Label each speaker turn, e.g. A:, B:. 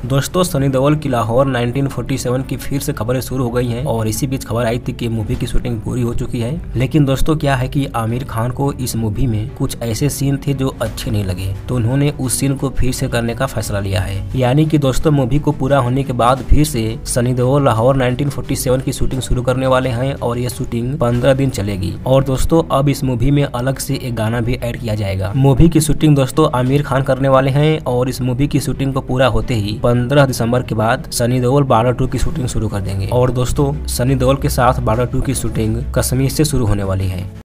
A: दोस्तों सनी देओल की लाहौर 1947 की फिर से खबरें शुरू हो गई हैं और इसी बीच खबर आई थी कि मूवी की शूटिंग पूरी हो चुकी है। लेकिन दोस्तों क्या है कि आमिर खान को इस मूवी में कुछ ऐसे सीन थे जो अच्छे नहीं लगे, तो उन्होंने उस सीन को फिर से करने का फैसला लिया है। यानी कि दोस्तों मूवी को पूरा होने के बाद फिर से सनी देओल लाहौर 1947 की शूटिंग शुरू करने वाले हैं और ये शूटिंग 15 दिन चलेगी। और दोस्तों अब इस मूवी में अलग से एक गाना भी ऐड किया जाएगा। मूवी की शूटिंग दोस्तों आमिर खान करने वाले हैं और इस मूवी की शूटिंग को पूरा होते ही 15 दिसंबर के बाद सनी देओल बार्डर 2 की शूटिंग शुरू कर देंगे। और दोस्तों सनी देओल के साथ बार्डर 2 की शूटिंग कश्मीर से शुरू होने वाली है।